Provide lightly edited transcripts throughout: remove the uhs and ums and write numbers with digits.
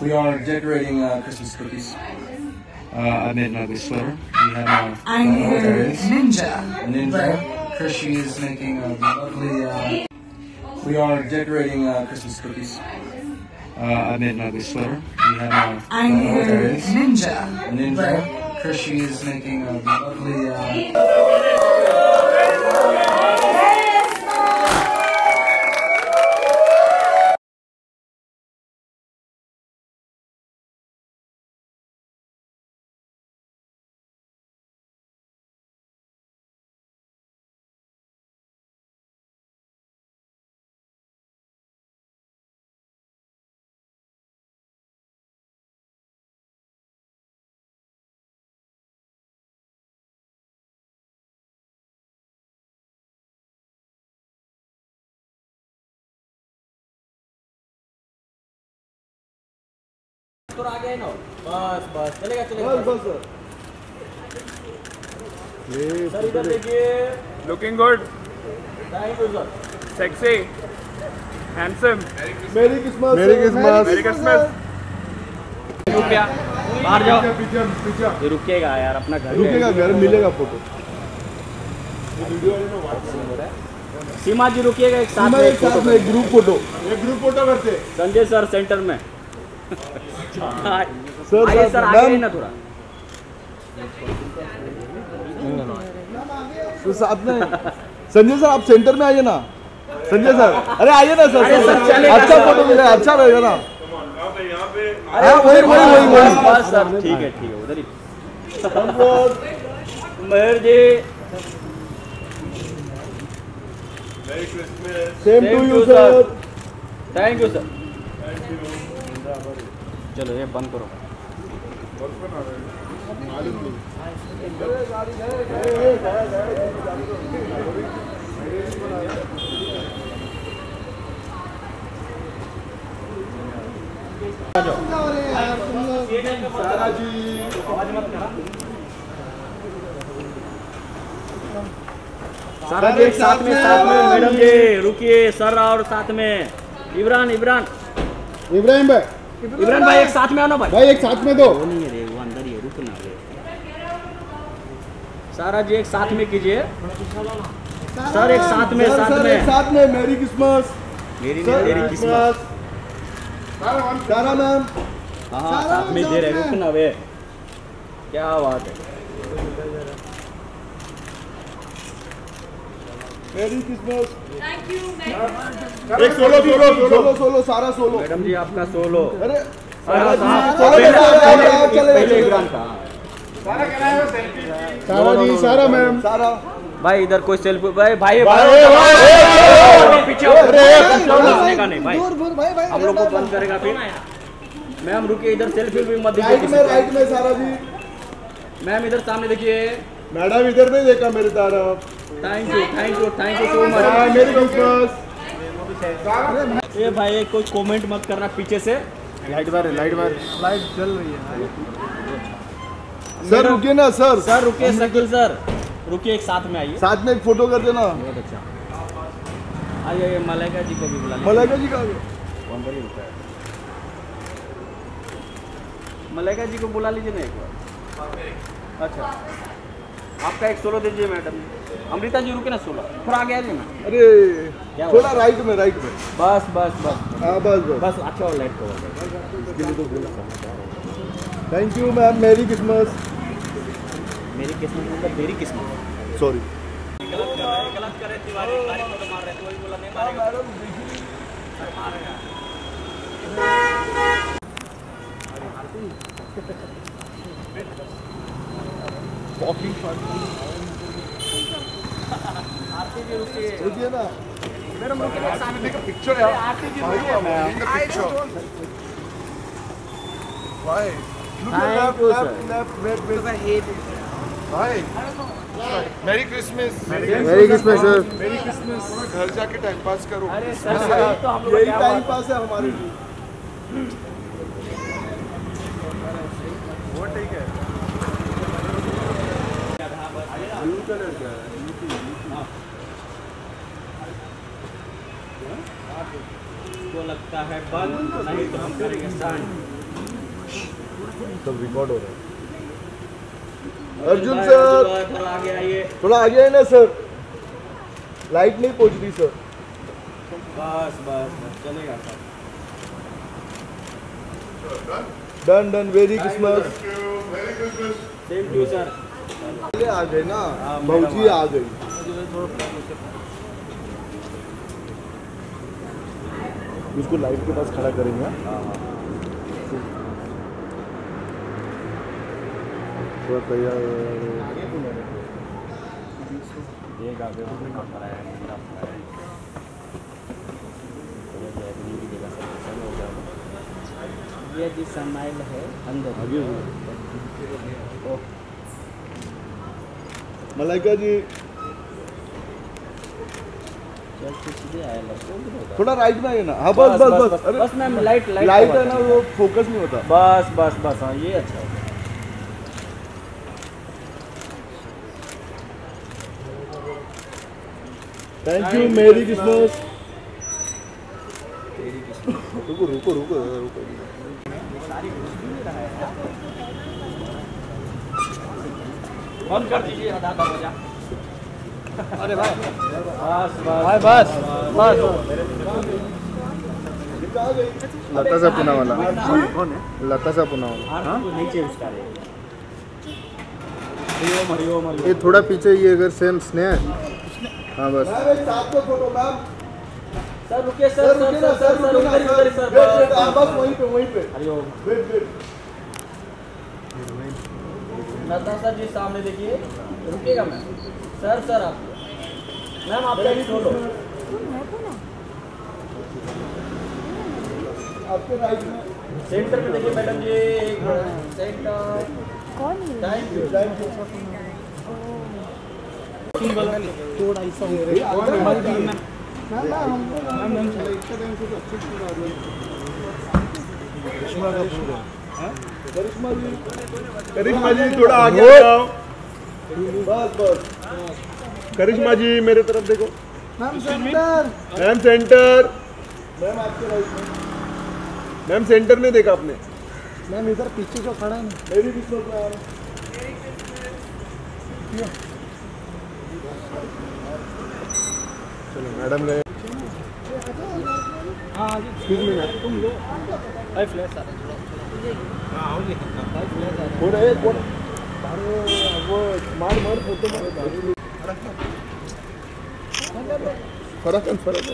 We are decorating Christmas cookies. I made an ugly sweater. We have Ninja. Chrissy is making a lovely. We are decorating Christmas cookies. I made an ugly sweater. We have Ninja. Chrissy is making a lovely. तो आगे है ना बस चलेगा बस sir इधर देखिए looking good thank you sir sexy handsome मेरी किस्मत रुक गया बाहर जाओ ये रुकेगा यार अपना घर रुकेगा घर मिलेगा फोटो सीमा जी रुकिएगा एक साथ में एक ग्रुप फोटो करते संजय सर सेंटर में सर आगे ना थोड़ा तो साथ में संजय सर आप सेंटर में आइए ना संजय सर अरे आइए ना सर अच्छा फोटो मिलेगा अच्छा रहेगा ना वही सर ठीक है उधर ही Mehar ji same to you sir thank you sir चलो ये बंद करो सारा एक साथ में मैडम जी रुकिए सर और साथ में इब्राहिम भाई एक साथ में आओ ना भाई एक साथ में दो वो नहीं है रे वो अंदर ही है रुकना रे सारा जी एक साथ में कीजिए सर एक साथ में मेरी किस्मत मेरी किस्मत सारा मैम हाँ साथ में दे रहे रुकना वे क्या बात है मेरी किस्मत थैंक यू एक solo Sara solo madam ji आपका सोलो अरे पहले इब्राहिम का सारा जी सारा मैम सारा भाई इधर कोई सेल्फी भाई पीछे का नहीं भाई हम लोग को बंद करेगा फिर मैम रुकिए इधर सेल्फी भी मत दीजिए राइट में सारा जी मैम इधर सामने देखिए मैडम इधर नहीं देखा मेरी तरफ थैंक यू सो मच मेरी किस्मत ये भाई कोई कमेंट मत करना पीछे से लाइट जल रही है सर रुकिए ना सर रुकिए शकील सर रुकिए एक साथ में आइए साथ में एक फोटो कर देना बहुत अच्छा आइए मलाइका जी को भी बुला लीजिए मलाइका जी का मलाइका जी को बुला लीजिए ना एक बार अच्छा आपका एक सोलो दीजिए मैडम अमृता जी रुके ना सोलो थोड़ा आगे आ जाइए ना अरे थोड़ा राइट में बस हाँ बस अच्छा और light cover thank you ma'am मेरी किस्मत मतलब मेरी किस्मत सॉरी गलत करे तिवारी फोटो मार रहे वही बोला नहीं मारेगा आरती जी रुकिए ना मैडम रुकिए सामने का पिक्चर यार आरती जी रुकिए Why? Thank you, sir. Wait. Why? Merry Christmas. Merry Christmas, sir. Merry Christmas. घर जाके टाइम पास करो. अरे सर तो हम लोग यही टाइम पास है हमारे लिए. वो ठीक है. ब्लू कलर का को लगता है बंद नहीं तो हम करेंगे स्टार्ट सब रिकॉर्ड हो रहा है। अर्जुन सर थोड़ा आगे आइए। थोड़ा आगे है ना सर, लाइट नहीं पहुंच रही सर। बस बस बस चलेगा sir. Done done, merry Christmas. Same to sir. आ गए ना, भौजी आ गई। उसको लाइट के पास खड़ा करेंगे। थोड़ा तैयार ये जी समाइल है अंदर। मलाइका जी थोड़ा राइट में आइए ना। हाँ बस बस बस, अरे बस मैम लाइट लाइट लाइट है ना, वो फोकस नहीं होता। बस बस बस हाँ ये अच्छा है। Thank you, merry Christmas. रुको रुको रुको रुको। बंद कर दीजिए आधा दरवाजा। अरे भाई बस भाई बस बस। लता सा पुना वाला कौन है? लता सा पुना वाला नीचे उसका हरिओम हरिओम ये थोड़ा पीछे, ये अगर सेम स्नेह। हाँ बस सर रुकिए sir sir sir sir sir उधर सर बस वहीं पे हरिओम। लता सर जी सामने देखिए, रुकिएगा मैम। सर सर आप मैम आपका भी छोड़ो। आपके राइट में सेंटर में देखिए मैडम जी, एक सेंटर। कौन है? Thank you. थोड़ा ऐसा हो रहा करिश्मा जी थोड़ा आगे आओ। बस बस, करिश्मा जी मेरे तरफ देखो। Ma'am centre, ma'am centre. Ma'am आपके राइट में। मैम सेंटर में देखा आपने? मैम इधर पीछे जो खड़ा है ना, मेरी किस्मत में आ रहा। चलो मैडम ने तुम लो। कौन है कौन? वो मार मार फोटो मार। फर्क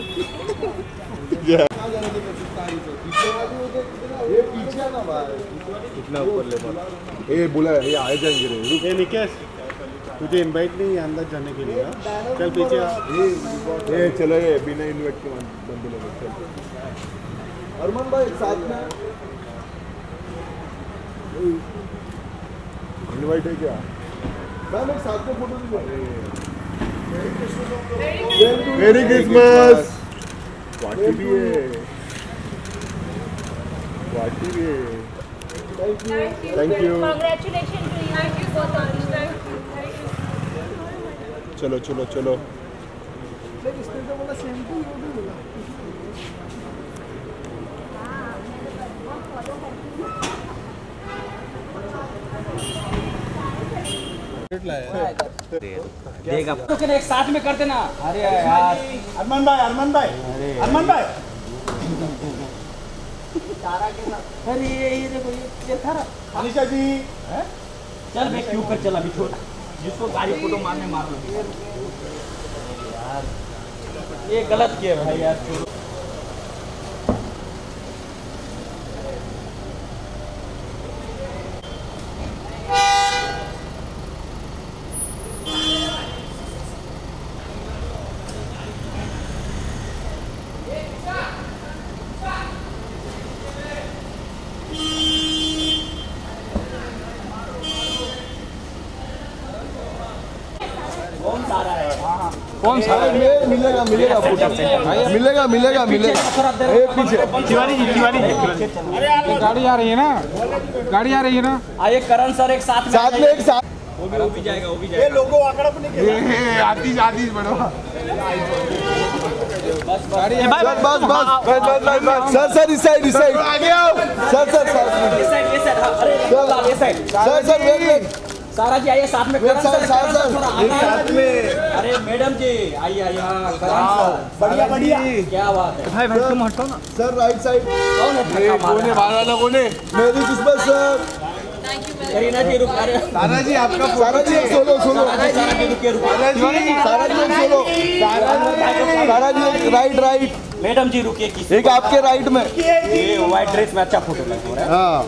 ये पीछे ना भाई, कितना ऊपर ले बात। ये बोला ये आ जाएंगे रे। रुक ये निकेश, तुझे इनवाइट नहीं है अंदर जाने के लिए। चल पीछे आ। ये चलो, ये बिना इनवाइट के बंद लोग। अरमान भाई साथ में इनवाइट है क्या? मैम एक साथ में फोटो दीजिए। मेरी क्रिसमस। पार्टी भी है, पार्टी भी है। Thank you. Congratulations to you. Thank you so much. चलो चलो चलो। देगा तो क्या एक साथ में करते ना। अरे यार अरमान भाई, अरमान भाई, अरमान भाई। अरे ये देखो ये था ना। अनिशा जी चल मैं क्यों कर चला, अभी छोड़ जिसको गाड़ी फोटो मारने मार लो यार, ये गलत किया भाई यार। छोड़ो कौन सा मिलेगा मिलेगा फोटो मिलेगा मिलेगा मिलेगा। पीछे तिवारी जी, तिवारी जी। गाड़ी आ रही है ना, गाड़ी आ रही है ना। आइए करण सर एक साथ साथ में एक साथ। वो भी जाएगा, वो भी जाएगा। ये लोगो आंकड़ा अपने के आतीश आतीश बड़ो। बस बस बस बस सर सर इस साइड आगे आओ। सर सर सर ये साइड अरे आप ये साइड सर वेट सारा जी आइए साथ में करण सर थोड़ा साथ में। अरे मैडम जी आइए आइए हाँ करण सर बढ़िया बढ़िया क्या बात है भाई भाई तुम हटो ना सर राइट साइड कौन है ठक्का मारा बाहर वाला कौन है? मेरी किस्मत सर करीना जी रुक रहे सारा जी आपका सारा जी सोलो सोलो सारा जी रुकिए रुकिए सारा ji solo Sara ji right right madam ji रुकिए किसी एक आपके राइट में ये व्हाइट ड्रेस में अच्छा फोटो लग रहा है हाँ